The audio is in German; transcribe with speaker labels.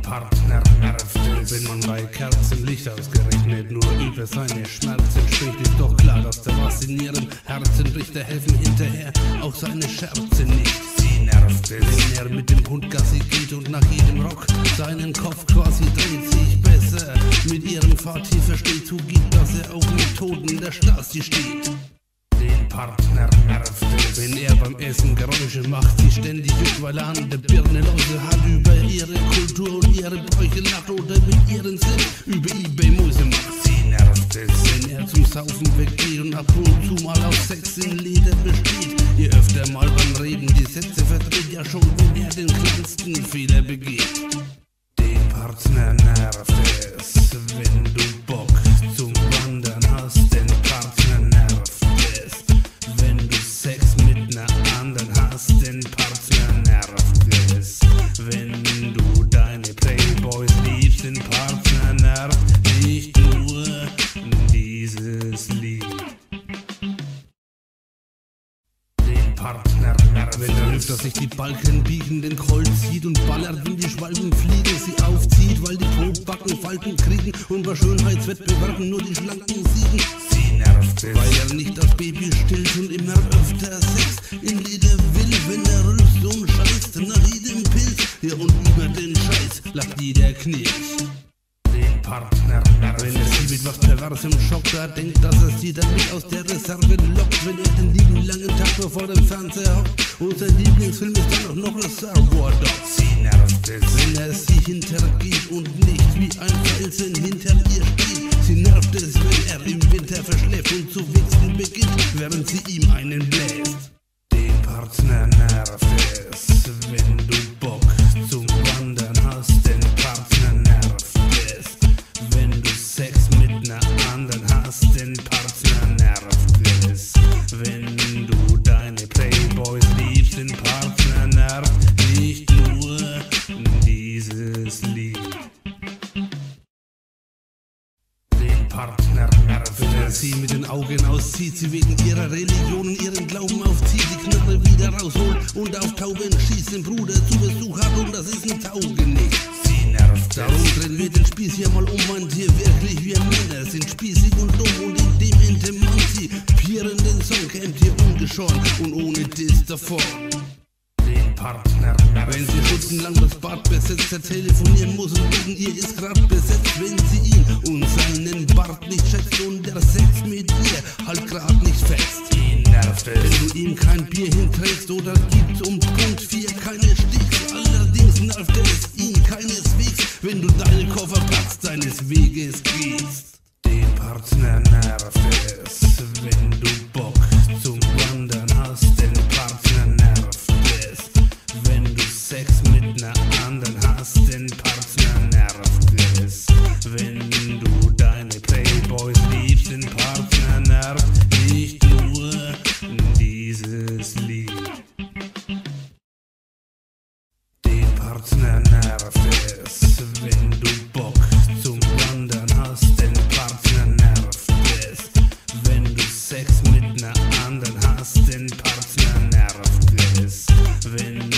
Speaker 1: Partner nervt es, wenn man bei Kerzenlicht ausgerechnet nur über seine Schmerzen spricht. Ist doch klar, dass da was in ihrem Herzen bricht. Da helfen hinterher auch seine Scherze nicht. Sie nervt es, wenn er mit dem Hund Gassi geht und nach jedem Rock seinen Kopf quasi dreht sich besser. Mit ihrem Vati versteht, zugibt, dass er auf Methoden der Stasi steht. Den Partner nervt es, wenn er beim Essen Geräusche macht, sie ständig juckt, weil er an der Birne Leute hat, über ihre Kultur und ihre Bräuche lacht oder mit ihren Sinn über eBay Muse macht. Sie nervt es, wenn er zum Saufen weggeht und ab und zu mal auf Sex in Leder besteht. Je öfter mal beim Reden die Sätze verdreht, ja schon, wenn er den kleinsten Fehler begeht. Den Partner nervt es, wenn du Bock zum Wandern hast, den Partner nervt es. Wenn du Sex mit ner anderen hast, den Partner nervt es. Wenn du deine Playboys liebst, den Partner nervt nicht nur dieses Lied. Den Partner nervt, wenn der Lüfter sich die Balken biegen, den Colt zieht und ballert, wenn die Schwalben fliegen, sie aufzieht, weil die Probacken Falten kriegen und bei Schönheitswettbewerben nur die Schlanken siegen. Sie nervt es, weil er nicht das Baby stillt und immer öfter Sex in Leder will, wenn er rülpst und scheißt nach jedem Pilz. Ja, und über den Scheiß lacht jeder Knirsch. Den Partner nervt, wenn er sie mit was Perversem schockt, da denkt, dass er sie damit aus der Reserve lockt, wenn er den lieben langen Tag nur vor dem Fernseher hockt und sein Lieblingsfilm ist dann auch noch Reservoir Dogs. Sie nervt es, wenn er sie hintergeht und nicht wie ein Felsen hinter ihr steht. Sie nervt es, wenn er im Winter verschläft und zu wichsen beginnt, während sie ihm einen bläst. Den Partner nervt es, wenn du Bock zum Wandern hast, den Partner nervt es. Wenn du Sex mit ner anderen hast, den Partner nervt es. Wenn du deine Playboys liebst, den Partner nervt nicht nur dieses Lied. Den Partner nervt, wenn er sie mit den Augen auszieht, sie wegen ihrer Religion und ihren Glauben aufzieht, die Knarre wieder rausholt und auf Tauben schießt, den Bruder zu Besuch hat und das ist ein Taugenicht. Sie nervt, darum drehen wir den Spieß hier mal um, meint hier wirklich, wir Männer sind spießig und dumm und in dem intermanzipierenden Song kämt hier ungeschoren und ohne Diss davon. Den Partner nervt, wenn sie stundenlang das Bad besetzt, er telefonieren muss und wegen ihr ist grad besetzt, wenn sie ihn und seinen Bart nicht schätzt und der Sex mit ihr halt grad nicht fetzt. Ihn nervt es, wenn du ihm kein Bier hinträgst oder gibst um Punkt 4 keine Sticks. Allerdings nervt es ihn keineswegs, wenn du deine Koffer packst, deines Weges gehst. Den Partner nervt es, wenn du Bock zum Wandern hast, den Partner nervt es. Wenn du Sex mit ner anderen hast, den Partner nervt es. Wenn du deine Playboys liebst, den Partner nervt nicht nur dieses Lied. Den Partner nervt es, wenn du Bock zum Wandern hast, den Partner nervt es. Wenn du Sex mit ner anderen hast, den Partner nervt es. Wenn